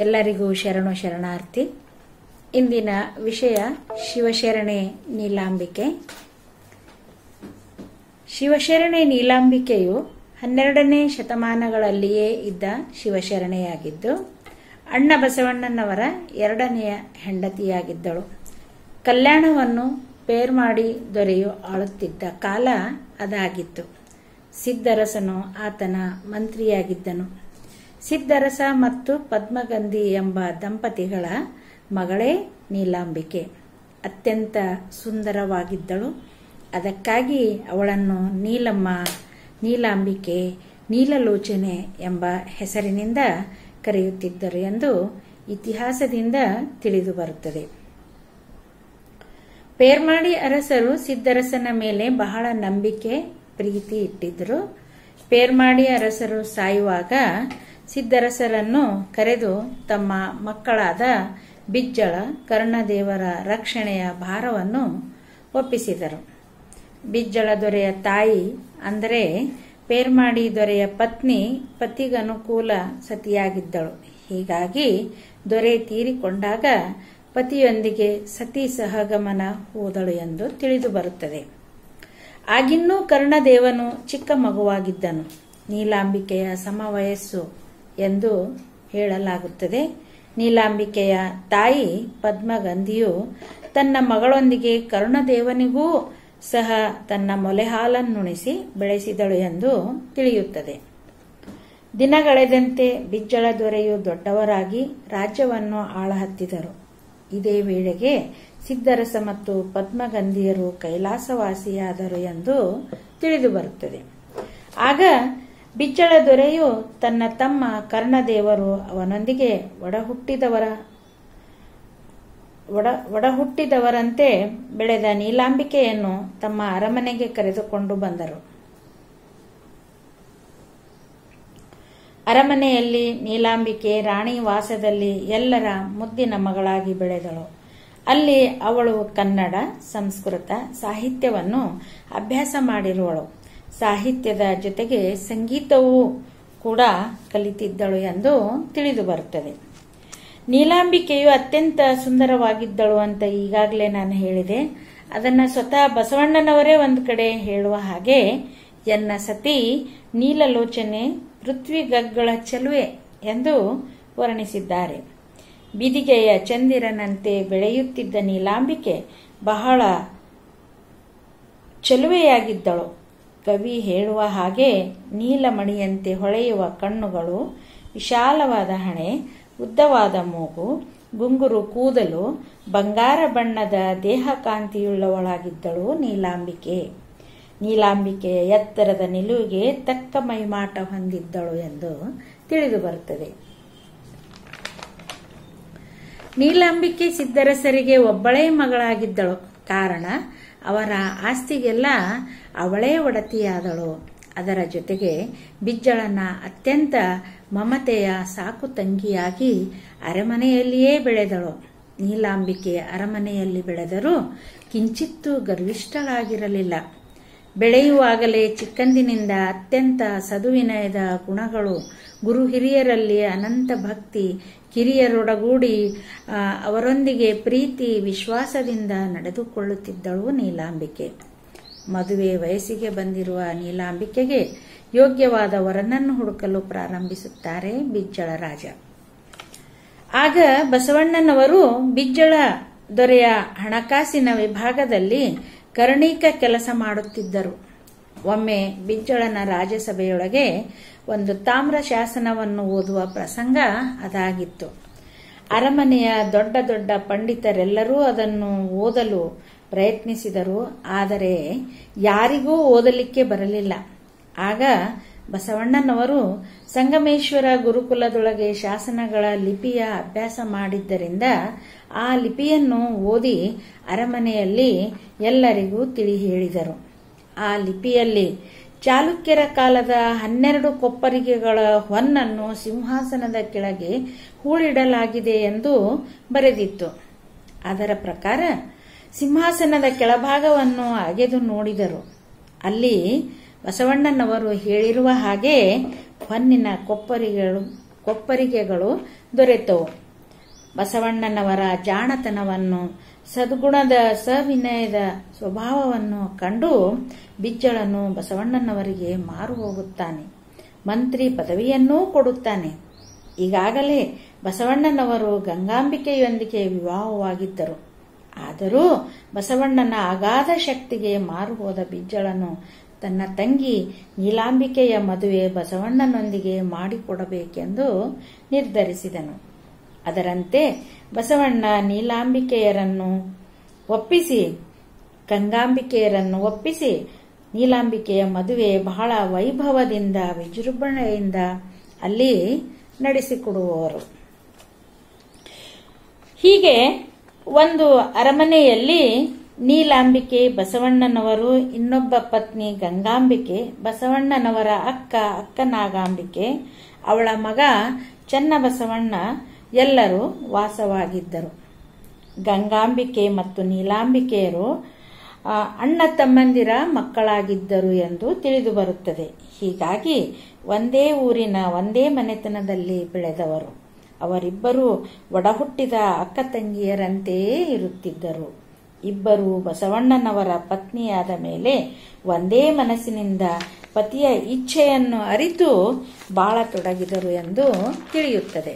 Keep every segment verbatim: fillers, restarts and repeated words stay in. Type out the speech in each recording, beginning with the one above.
ಎಲ್ಲರಿಗೂ ಶರಣು ಶರಣಾರ್ಥಿ. ಇಂದಿನ ವಿಷಯ ಶಿವಶರಣೆ ನೀಲಾಂಬಿಕೆ. ಶಿವಶರಣೆ ನೀಲಾಂಬಿಕೆಯು ಹನ್ನೆರಡನೇ ಶತಮಾನಗಳಲ್ಲಿಯೇ ಇದ್ದ ಶಿವಶರಣೆಯಾಗಿದ್ದು ಅಣ್ಣ ಬಸವಣ್ಣನವರ ಎರಡನೆಯ ಹೆಂಡತಿಯಾಗಿದ್ದಳು. ಕಲ್ಯಾಣವನ್ನು ಪೇರ್ಮಾಡಿ ದೊರೆಯು ಆಳುತ್ತಿದ್ದ ಕಾಲ ಅದಾಗಿತ್ತು. ಸಿದ್ದರಸನು ಆತನ ಮಂತ್ರಿಯಾಗಿದ್ದನು. ಸಿದ್ದರಸ ಮತ್ತು ಪದ್ಮಗಂಧಿ ಎಂಬ ದಂಪತಿಗಳ ಮಗಳೇ ನೀಲಾಂಬಿಕೆ. ಅತ್ಯಂತ ಸುಂದರವಾಗಿದ್ದಳು. ಅದಕ್ಕಾಗಿ ಅವಳನ್ನು ನೀಲಮ್ಮ, ನೀಲಾಂಬಿಕೆ, ನೀಲಲೋಚನೆ ಎಂಬ ಹೆಸರಿನಿಂದ ಕರೆಯುತ್ತಿದ್ದರು ಎಂದು ಇತಿಹಾಸದಿಂದ ತಿಳಿದು ಬರುತ್ತದೆ. ಪೇರ್ಮಾಡಿ ಅರಸರು ಸಿದ್ದರಸನ ಮೇಲೆ ಬಹಳ ನಂಬಿಕೆ ಪ್ರೀತಿ ಇಟ್ಟಿದ್ದರು. ಪೇರ್ಮಾಡಿ ಅರಸರು ಸಾಯುವಾಗ ಸಿದ್ದರಸರನ್ನು ಕರೆದು ತಮ್ಮ ಮಕ್ಕಳಾದ ಬಿಜ್ಜಳ, ಕರ್ಣದೇವರ ರಕ್ಷಣೆಯ ಭಾರವನ್ನು ಒಪ್ಪಿಸಿದರು. ಬಿಜ್ಜಳ ದೊರೆಯ ತಾಯಿ ಅಂದರೆ ಪೇರ್ಮಾಡಿ ದೊರೆಯ ಪತ್ನಿ ಪತಿಗನುಕೂಲ ಸತಿಯಾಗಿದ್ದಳು. ಹೀಗಾಗಿ ದೊರೆ ತೀರಿಕೊಂಡಾಗ ಪತಿಯೊಂದಿಗೆ ಸತಿ ಸಹಗಮನ ಹೋದಳು ಎಂದು ತಿಳಿದು ಬರುತ್ತದೆ. ಆಗಿನ್ನೂ ಕರ್ಣದೇವನು ಚಿಕ್ಕ ಮಗುವಾಗಿದ್ದನು. ನೀಲಾಂಬಿಕೆಯ ಸಮವಯಸ್ಸು ಎಂದು ಹೇಳಲಾಗುತ್ತದೆ. ನೀಲಾಂಬಿಕೆಯ ತಾಯಿ ಪದ್ಮಗಂಧಿಯು ತನ್ನ ಮಗಳೊಂದಿಗೆ ಕರ್ಣದೇವನಿಗೂ ಸಹ ತನ್ನ ಮೊಲೆಹಾಲನ್ನುಣಿಸಿ ಬೆಳೆಸಿದಳು ಎಂದು ತಿಳಿಯುತ್ತದೆ. ದಿನಗಳೆದಂತೆ ಬಿಜ್ಜಳ ದೊರೆಯು ದೊಡ್ಡವರಾಗಿ ರಾಜ್ಯವನ್ನು ಆಳಹತ್ತಿದರು. ಇದೇ ವೇಳೆಗೆ ಸಿದ್ದರಸ ಮತ್ತು ಪದ್ಮಗಂಧಿಯರು ಕೈಲಾಸವಾಸಿಯಾದರು ಎಂದು ತಿಳಿದು ಬರುತ್ತದೆ. ಆಗ ಬಿಜ್ಜಳ ದೊರೆಯು ತನ್ನ ತಮ್ಮ ಕರ್ಣದೇವರು ಅವನೊಂದಿಗೆ ಒಡಹುಟ್ಟಿದವರ ಒಡ ಒಡಹುಟ್ಟಿದವರಂತೆ ಬೆಳೆದ ನೀಲಾಂಬಿಕೆಯನ್ನು ತಮ್ಮ ಅರಮನೆಗೆ ಕರೆದುಕೊಂಡು ಬಂದರು. ಅರಮನೆಯಲ್ಲಿ ನೀಲಾಂಬಿಕೆ ರಾಣಿ ವಾಸದಲ್ಲಿ ಎಲ್ಲರ ಮುದ್ದಿನ ಮಗಳಾಗಿ ಬೆಳೆದಳು. ಅಲ್ಲಿ ಅವಳು ಕನ್ನಡ, ಸಂಸ್ಕೃತ, ಸಾಹಿತ್ಯವನ್ನು ಅಭ್ಯಾಸ ಮಾಡಿರುವಳು. ಸಾಹಿತ್ಯದ ಜೊತೆಗೆ ಸಂಗೀತವೂ ಕೂಡ ಕಲಿತಿದ್ದಳು ಎಂದು ತಿಳಿದು ಬರುತ್ತದೆ. ನೀಲಾಂಬಿಕೆಯು ಅತ್ಯಂತ ಸುಂದರವಾಗಿದ್ದಳು ಅಂತ ಈಗಾಗಲೇ ನಾನು ಹೇಳಿದೆ. ಅದನ್ನ ಸ್ವತಃ ಬಸವಣ್ಣನವರೇ ಒಂದು ಕಡೆ ಹೇಳುವ ಹಾಗೆ, ಎನ್ನ ಸತಿ ನೀಲಲೋಚನೆ ಪೃಥ್ವಿಗಗ್ಗಳ ಚೆಲುವೆ ಎಂದು ವರ್ಣಿಸಿದ್ದಾರೆ. ಬಿದಿಗೆಯ ಚಂದಿರನಂತೆ ಬೆಳೆಯುತ್ತಿದ್ದ ನೀಲಾಂಬಿಕೆ ಬಹಳ ಚೆಲುವೆಯಾಗಿದ್ದಳು. ಕವಿ ಹೇಳುವ ಹಾಗೆ ನೀಲಮಣಿಯಂತೆ ಹೊಳೆಯುವ ಕಣ್ಣುಗಳು, ವಿಶಾಲವಾದ ಹಣೆ, ಉದ್ದವಾದ ಮೂಗು, ಗುಂಗುರು ಕೂದಲು, ಬಂಗಾರ ಬಣ್ಣದ ದೇಹಕಾಂತಿಯುಳ್ಳವಳಾಗಿದ್ದಳು ನೀಲಾಂಬಿಕೆ. ನೀಲಾಂಬಿಕೆಯ ಎತ್ತರದ ನಿಲುವಿಗೆ ತಕ್ಕ ಮೈಮಾಟ ಹೊಂದಿದ್ದಳು ಎಂದು ತಿಳಿದು ಬರುತ್ತದೆ. ನೀಲಾಂಬಿಕೆ ಸಿದ್ದರಸರಿಗೆ ಒಬ್ಬಳೇ ಮಗಳಾಗಿದ್ದಳು. ಕಾರಣ ಅವರ ಆಸ್ತಿಗೆಲ್ಲ ಅವಳೇ ಒಡತಿಯಾದಳು. ಅದರ ಜೊತೆಗೆ ಬಿಜ್ಜಳನ ಅತ್ಯಂತ ಮಮತೆಯ ಸಾಕು ತಂಗಿಯಾಗಿ ಅರಮನೆಯಲ್ಲಿಯೇ ಬೆಳೆದಳು. ನೀಲಾಂಬಿಕೆ ಅರಮನೆಯಲ್ಲಿ ಬೆಳೆದರೂ ಕಿಂಚಿತ್ತೂ ಗರ್ವಿಷ್ಠಳಾಗಿರಲಿಲ್ಲ. ಬೆಳೆಯುವಾಗಲೇ ಚಿಕ್ಕಂದಿನಿಂದ ಅತ್ಯಂತ ಸದುವಿನಯದ ಗುಣಗಳು, ಗುರು ಹಿರಿಯರಲ್ಲಿ ಅನಂತ ಭಕ್ತಿ, ಕಿರಿಯರೊಡಗೂಡಿ ಅವರೊಂದಿಗೆ ಪ್ರೀತಿ ವಿಶ್ವಾಸದಿಂದ ನಡೆದುಕೊಳ್ಳುತ್ತಿದ್ದಳು ನೀಲಾಂಬಿಕೆ. ಮದುವೆ ವಯಸ್ಸಿಗೆ ಬಂದಿರುವ ನೀಲಾಂಬಿಕೆಗೆ ಯೋಗ್ಯವಾದ ವರನನ್ನು ಹುಡುಕಲು ಪ್ರಾರಂಭಿಸುತ್ತಾರೆ ಬಿಜ್ಜಳ ರಾಜ. ಆಗ ಬಸವಣ್ಣನವರು ಬಿಜ್ಜಳ ದೊರೆಯ ಹಣಕಾಸಿನ ವಿಭಾಗದಲ್ಲಿ ಕರ್ಣಿಕ ಕೆಲಸ ಮಾಡುತ್ತಿದ್ದರು. ಒಮ್ಮೆ ಬಿಜ್ಜಳನ ರಾಜಸಭೆಯೊಳಗೆ ಒಂದು ತಾಮ್ರ ಶಾಸನವನ್ನು ಓದುವ ಪ್ರಸಂಗ ಅದಾಗಿತ್ತು. ಅರಮನೆಯ ದೊಡ್ಡ ದೊಡ್ಡ ಪಂಡಿತರೆಲ್ಲರೂ ಅದನ್ನು ಓದಲು ಪ್ರಯತ್ನಿಸಿದರು. ಆದರೆ ಯಾರಿಗೂ ಓದಲಿಕ್ಕೆ ಬರಲಿಲ್ಲ. ಆಗ ಬಸವಣ್ಣನವರು ಸಂಗಮೇಶ್ವರ ಗುರುಕುಲದೊಳಗೆ ಶಾಸನಗಳ ಲಿಪಿಯ ಅಭ್ಯಾಸ ಮಾಡಿದ್ದರಿಂದ ಆ ಲಿಪಿಯನ್ನು ಓದಿ ಅರಮನೆಯಲ್ಲಿ ಎಲ್ಲರಿಗೂ ತಿಳಿ ಹೇಳಿದರು. ಆ ಲಿಪಿಯಲ್ಲಿ ಚಾಲುಕ್ಯರ ಕಾಲದ ಹನ್ನೆರಡು ಕೊಪ್ಪರಿಗೆಗಳ ಹೊನ್ನನ್ನು ಸಿಂಹಾಸನದ ಕೆಳಗೆ ಹೂಳಿಡಲಾಗಿದೆ ಎಂದು ಬರೆದಿತ್ತು. ಅದರ ಪ್ರಕಾರ ಸಿಂಹಾಸನದ ಕೆಳಭಾಗವನ್ನು ಅಗೆದು ನೋಡಿದರು. ಅಲ್ಲಿ ಬಸವಣ್ಣನವರು ಹೇಳಿರುವ ಹಾಗೆ ಹೊನ್ನಿನ ಕೊಪ್ಪರಿಗೆಗಳು ಕೊಪ್ಪರಿಗೆಗಳು ದೊರೆತವು. ಬಸವಣ್ಣನವರ ಜಾಣತನವನ್ನು, ಸದ್ಗುಣದ ಸವಿನಯದ ಸ್ವಭಾವವನ್ನು ಕಂಡು ಬಿಜ್ಜಳನು ಬಸವಣ್ಣನವರಿಗೆ ಮಾರು ಹೋಗುತ್ತಾನೆ. ಮಂತ್ರಿ ಪದವಿಯನ್ನೂ ಕೊಡುತ್ತಾನೆ. ಈಗಾಗಲೇ ಬಸವಣ್ಣನವರು ಗಂಗಾಂಬಿಕೆಯೊಂದಿಗೆ ವಿವಾಹವಾಗಿದ್ದರು. ಆದರೂ ಬಸವಣ್ಣನ ಅಗಾಧ ಶಕ್ತಿಗೆ ಮಾರು ಹೋದ ಬಿಜ್ಜಳನು ತನ್ನ ತಂಗಿ ನೀಲಾಂಬಿಕೆಯ ಮದುವೆ ಬಸವಣ್ಣನೊಂದಿಗೆ ಮಾಡಿಕೊಡಬೇಕೆಂದು ನಿರ್ಧರಿಸಿದನು. ಅದರಂತೆ ಬಸವಣ್ಣ ನೀಲಾಂಬಿಕೆಯರನ್ನು ಒಪ್ಪಿಸಿ ಗಂಗಾಂಬಿಕೆಯರನ್ನು ಒಪ್ಪಿಸಿ ನೀಲಾಂಬಿಕೆಯ ಮದುವೆ ಬಹಳ ವೈಭವದಿಂದ ವಿಜೃಂಭಣೆಯಿಂದ ಅಲ್ಲಿ ನಡೆಸಿಕೊಡುವವರು. ಹೀಗೆ ಒಂದು ಅರಮನೆಯಲ್ಲಿ ನೀಲಾಂಬಿಕೆ, ಬಸವಣ್ಣನವರು, ಇನ್ನೊಬ್ಬ ಪತ್ನಿ ಗಂಗಾಂಬಿಕೆ, ಬಸವಣ್ಣನವರ ಅಕ್ಕ ಅಕ್ಕನಾಗಾಂಬಿಕೆ, ಅವಳ ಮಗ ಚನ್ನಬಸವಣ್ಣ ಎಲ್ಲರೂ ವಾಸವಾಗಿದ್ದರು. ಗಂಗಾಂಬಿಕೆ ಮತ್ತು ನೀಲಾಂಬಿಕೆಯರು ಅಣ್ಣ ತಮ್ಮಂದಿರ ಮಕ್ಕಳಾಗಿದ್ದರು ಎಂದು ತಿಳಿದು ಬರುತ್ತದೆ. ಹೀಗಾಗಿ ಒಂದೇ ಊರಿನ ಒಂದೇ ಮನೆತನದಲ್ಲಿ ಬೆಳೆದವರು. ಅವರಿಬ್ಬರು ಒಡಹುಟ್ಟಿದ ಅಕ್ಕ ತಂಗಿಯರಂತೆಯೇ ಇರುತ್ತಿದ್ದರು. ಇಬ್ಬರು ಬಸವಣ್ಣನವರ ಪತ್ನಿಯಾದ ಮೇಲೆ ಒಂದೇ ಮನಸ್ಸಿನಿಂದ ಪತಿಯ ಇಚ್ಛೆಯನ್ನು ಅರಿತು ಬಾಳತೊಡಗಿದರು ಎಂದು ತಿಳಿಯುತ್ತದೆ.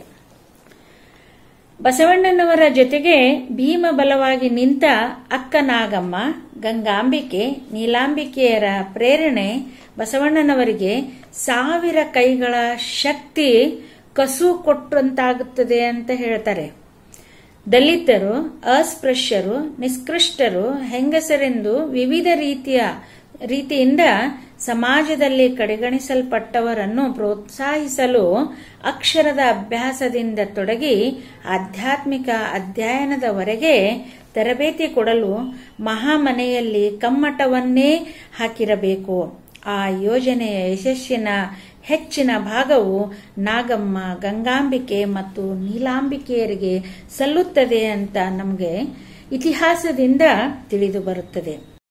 ಬಸವಣ್ಣನವರ ಜೊತೆಗೆ ಭೀಮ ಬಲವಾಗಿ ನಿಂತ ಅಕ್ಕ ನಾಗಮ್ಮ, ಗಂಗಾಂಬಿಕೆ, ನೀಲಾಂಬಿಕೆಯರ ಪ್ರೇರಣೆ ಬಸವಣ್ಣನವರಿಗೆ ಸಾವಿರ ಕೈಗಳ ಶಕ್ತಿ ಕಸು ಕೊಟ್ಟಂತಾಗುತ್ತದೆ ಅಂತ ಹೇಳ್ತಾರೆ. ದಲಿತರು, ಅಸ್ಪೃಶ್ಯರು, ನಿಷ್ಕೃಷ್ಟರು, ಹೆಂಗಸರೆಂದು ವಿವಿಧ ರೀತಿಯ ರೀತಿಯಿಂದ ಸಮಾಜದಲ್ಲಿ ಕಡೆಗಣಿಸಲ್ಪಟ್ಟವರನ್ನು ಪ್ರೋತ್ಸಾಹಿಸಲು ಅಕ್ಷರದ ಅಭ್ಯಾಸದಿಂದ ತೊಡಗಿ ಆಧ್ಯಾತ್ಮಿಕ ಅಧ್ಯಯನದವರೆಗೆ ತರಬೇತಿ ಕೊಡಲು ಮಹಾಮನೆಯಲ್ಲಿ ಕಮ್ಮಟವನ್ನೇ ಹಾಕಿರಬೇಕು. ಆ ಯೋಜನೆಯ ಯಶಸ್ಸಿನ ಹೆಚ್ಚಿನ ಭಾಗವು ನಾಗಮ್ಮ, ಗಂಗಾಂಬಿಕೆ ಮತ್ತು ನೀಲಾಂಬಿಕೆಯರಿಗೆ ಸಲ್ಲುತ್ತದೆ ಅಂತ ನಮಗೆ ಇತಿಹಾಸದಿಂದ ತಿಳಿದು ಬರುತ್ತದೆ.